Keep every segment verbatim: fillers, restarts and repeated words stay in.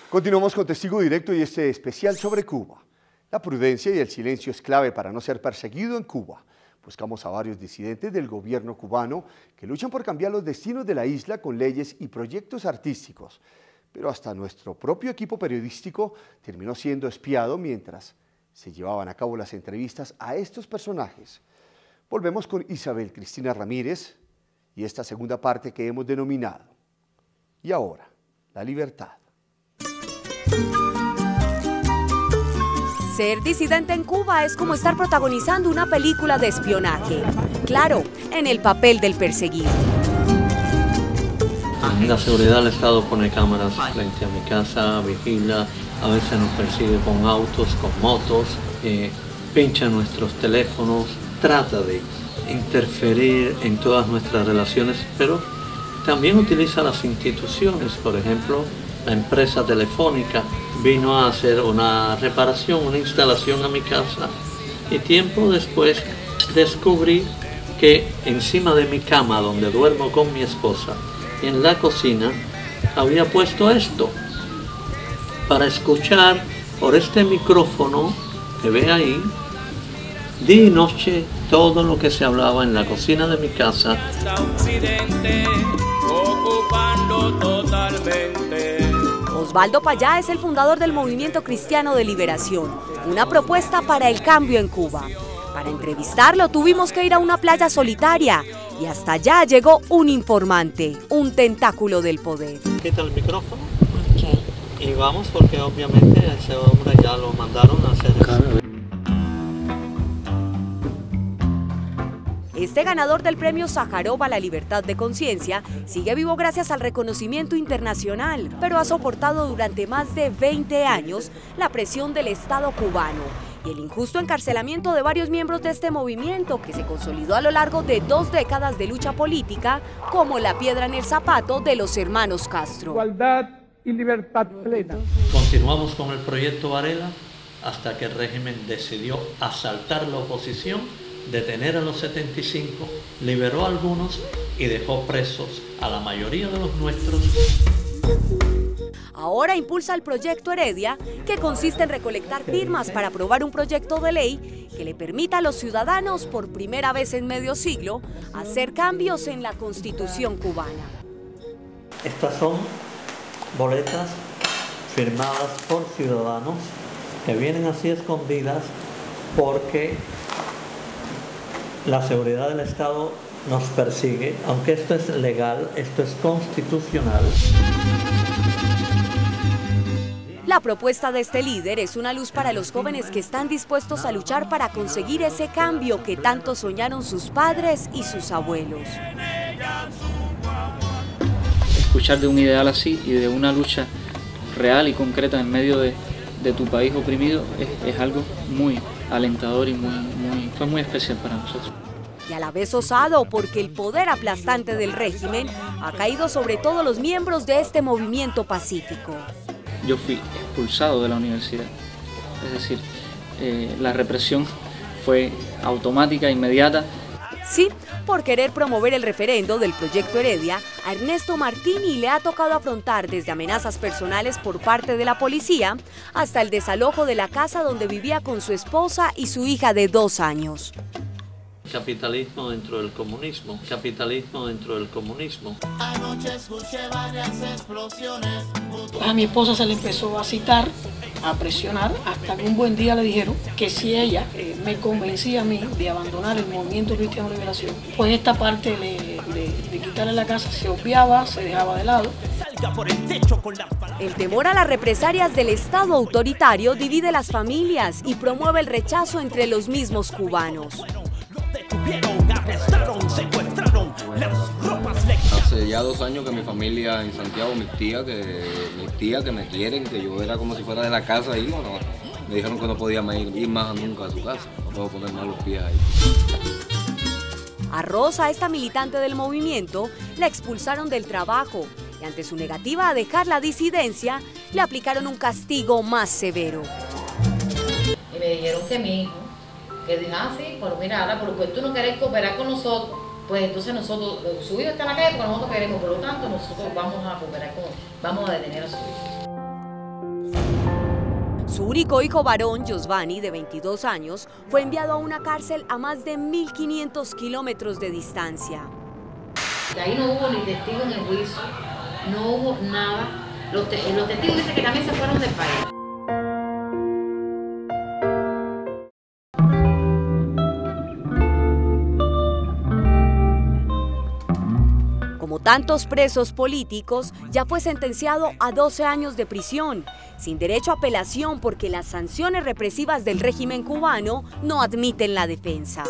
Continuamos con Testigo Directo y este especial sobre Cuba. La prudencia y el silencio es clave para no ser perseguido en Cuba. Buscamos a varios disidentes del gobierno cubano que luchan por cambiar los destinos de la isla con leyes y proyectos artísticos. Pero hasta nuestro propio equipo periodístico terminó siendo espiado mientras se llevaban a cabo las entrevistas a estos personajes. Volvemos con Isabel Cristina Ramírez y esta segunda parte que hemos denominado "Y ahora, la libertad". Ser disidente en Cuba es como estar protagonizando una película de espionaje. Claro, en el papel del perseguido. La seguridad del Estado pone cámaras frente a mi casa, vigila, a veces nos persigue con autos, con motos, eh, pincha nuestros teléfonos, trata de interferir en todas nuestras relaciones, pero también utiliza las instituciones. Por ejemplo, la empresa telefónica vino a hacer una reparación, una instalación a mi casa, y tiempo después descubrí que encima de mi cama, donde duermo con mi esposa, en la cocina, había puesto esto para escuchar por este micrófono que ve ahí, día y noche, todo lo que se hablaba en la cocina de mi casa. Osvaldo Payá es el fundador del Movimiento Cristiano de Liberación, una propuesta para el cambio en Cuba. Para entrevistarlo tuvimos que ir a una playa solitaria y hasta allá llegó un informante, un tentáculo del poder. Quita el micrófono. Okay. Y vamos porque obviamente a ese hombre ya lo mandaron a hacer eso. Este ganador del premio Sájarov a la libertad de conciencia sigue vivo gracias al reconocimiento internacional, pero ha soportado durante más de veinte años la presión del Estado cubano y el injusto encarcelamiento de varios miembros de este movimiento que se consolidó a lo largo de dos décadas de lucha política como la piedra en el zapato de los hermanos Castro. Igualdad y libertad plena. Continuamos con el proyecto Varela hasta que el régimen decidió asaltar la oposición, detener a los setenta y cinco, liberó a algunos y dejó presos a la mayoría de los nuestros. Ahora impulsa el proyecto Heredia, que consiste en recolectar firmas para aprobar un proyecto de ley que le permita a los ciudadanos, por primera vez en medio siglo, hacer cambios en la Constitución cubana. Estas son boletas firmadas por ciudadanos que vienen así escondidas porque la seguridad del Estado nos persigue, aunque esto es legal, esto es constitucional. La propuesta de este líder es una luz para los jóvenes que están dispuestos a luchar para conseguir ese cambio que tanto soñaron sus padres y sus abuelos. Escuchar de un ideal así y de una lucha real y concreta en medio de, de tu país oprimido es, es algo muy alentador y muy, muy, fue muy especial para nosotros. Y a la vez osado porque el poder aplastante del régimen ha caído sobre todos los miembros de este movimiento pacífico. Yo fui expulsado de la universidad, es decir, eh, la represión fue automática, inmediata. Sí, por querer promover el referendo del proyecto Heredia, a Ernesto Martini le ha tocado afrontar desde amenazas personales por parte de la policía hasta el desalojo de la casa donde vivía con su esposa y su hija de dos años. Capitalismo dentro del comunismo, capitalismo dentro del comunismo. Anoche escuché varias explosiones. A mi esposa se le empezó a citar, a presionar, hasta que un buen día le dijeron que si ella eh, me convencía a mí de abandonar el Movimiento Cristiano de Liberación, pues esta parte de, de, de quitarle la casa se obviaba, se dejaba de lado. El temor a las represalias del Estado autoritario divide las familias y promueve el rechazo entre los mismos cubanos. Hace ya dos años que mi familia en Santiago, mis tías que, mis tías que me quieren, que yo era como si fuera de la casa ahí, bueno, me dijeron que no podía ir, ir más nunca a su casa, no puedo poner más los pies ahí. A Rosa, esta militante del movimiento, la expulsaron del trabajo y ante su negativa a dejar la disidencia, le aplicaron un castigo más severo. Y me dijeron que mi hijo, que dijo, ah, sí, pero mira, ahora, pero pues tú no querés cooperar con nosotros, pues entonces nosotros, su hijo está en la calle porque nosotros queremos, por lo tanto nosotros vamos a cooperar con, vamos a detener a su hijo. Su único hijo varón, Giovanni, de veintidós años, fue enviado a una cárcel a más de mil quinientos kilómetros de distancia. De ahí no hubo ni testigo en el juicio, no hubo nada. Los, te los testigos dicen que también se fueron del país. Como tantos presos políticos, ya fue sentenciado a doce años de prisión, sin derecho a apelación porque las sanciones represivas del régimen cubano no admiten la defensa.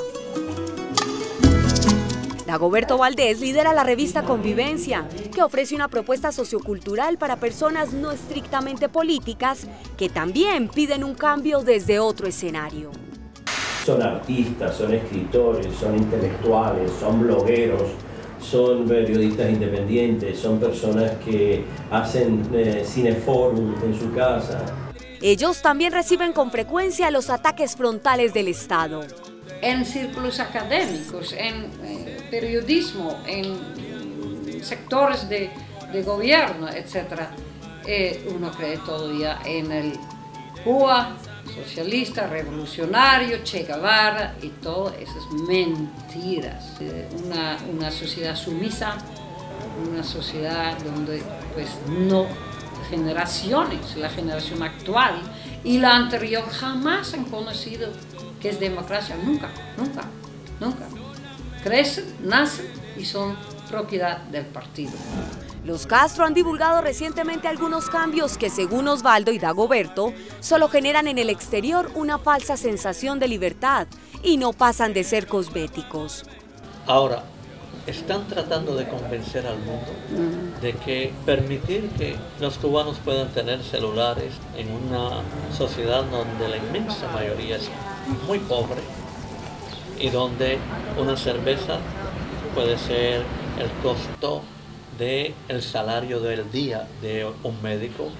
Dagoberto Valdés lidera la revista Convivencia, que ofrece una propuesta sociocultural para personas no estrictamente políticas que también piden un cambio desde otro escenario. Son artistas, son escritores, son intelectuales, son blogueros, son periodistas independientes, son personas que hacen eh, cineforum en su casa. Ellos también reciben con frecuencia los ataques frontales del Estado. En círculos académicos, en eh, periodismo, en sectores de, de gobierno, etcétera, eh, uno cree todavía en el Cuba socialista, revolucionario, Che Guevara y todas esas mentiras. Una, una sociedad sumisa, una sociedad donde pues no generaciones, la generación actual y la anterior jamás han conocido que es democracia, nunca, nunca, nunca. Crecen, nacen y son propiedad del partido. Los Castro han divulgado recientemente algunos cambios que, según Osvaldo y Dagoberto, solo generan en el exterior una falsa sensación de libertad y no pasan de ser cosméticos. Ahora, están tratando de convencer al mundo de que permitir que los cubanos puedan tener celulares en una sociedad donde la inmensa mayoría es muy pobre y donde una cerveza puede ser el costo del salario del día de un médico.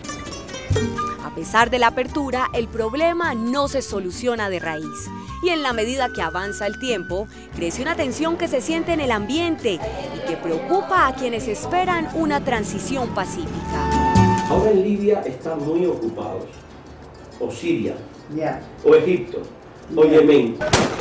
A pesar de la apertura, el problema no se soluciona de raíz. Y en la medida que avanza el tiempo, crece una tensión que se siente en el ambiente y que preocupa a quienes esperan una transición pacífica. Ahora en Libia están muy ocupados, o Siria, yeah. o Egipto, o yeah. Yemen.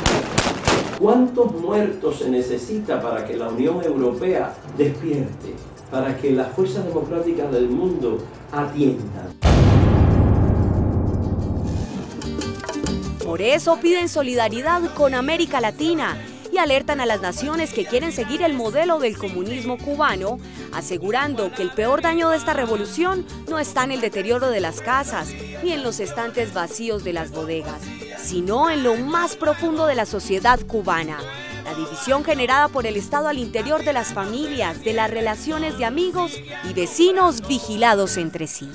¿Cuántos muertos se necesita para que la Unión Europea despierte? Para que las fuerzas democráticas del mundo atiendan. Por eso piden solidaridad con América Latina y alertan a las naciones que quieren seguir el modelo del comunismo cubano, asegurando que el peor daño de esta revolución no está en el deterioro de las casas ni en los estantes vacíos de las bodegas, sino en lo más profundo de la sociedad cubana. La división generada por el Estado al interior de las familias, de las relaciones de amigos y vecinos vigilados entre sí.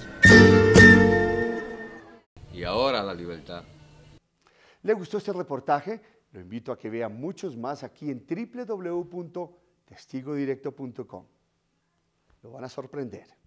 Y ahora la libertad. ¿Le gustó este reportaje? Lo invito a que vea muchos más aquí en w w w punto testigo directo punto com. Lo van a sorprender.